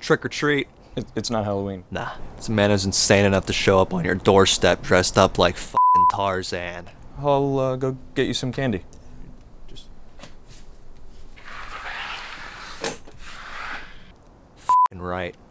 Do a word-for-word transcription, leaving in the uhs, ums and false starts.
trick or treat. It, it's not Halloween. Nah, this man is insane enough to show up on your doorstep dressed up like f***ing Tarzan. I'll uh, go get you some candy. Just... F***ing right.